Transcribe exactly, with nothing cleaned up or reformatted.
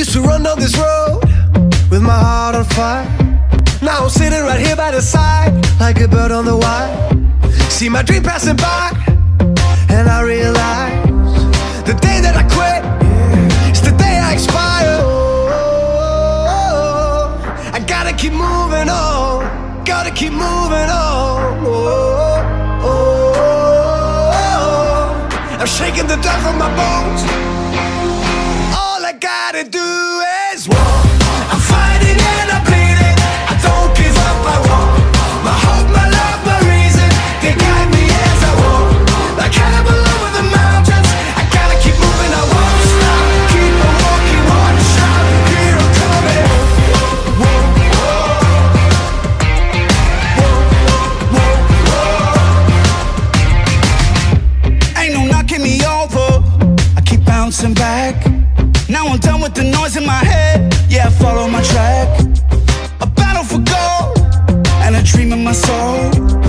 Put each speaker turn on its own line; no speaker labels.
Used to run down this road with my heart on fire. Now I'm sitting right here by the side, like a bird on the wire. See my dream passing by, and I realize the day that I quit is the day I expire. Oh, I gotta keep moving on, gotta keep moving on. Oh, oh, oh, I'm shaking the dust from my bones. All I gotta do is walk. I'm fighting and I'm bleeding. I don't give up, I walk. My hope, my love, my reason, they guide me as I walk. Like Hannibal over the mountains, I gotta keep moving, I won't stop. Keep on walking, one shot, here I'm coming. Whoa, whoa, whoa. Ain't no knocking me over, I keep bouncing back. Now I'm done with the noise in my head, yeah, I follow my track. A battle for gold, and a dream in my soul.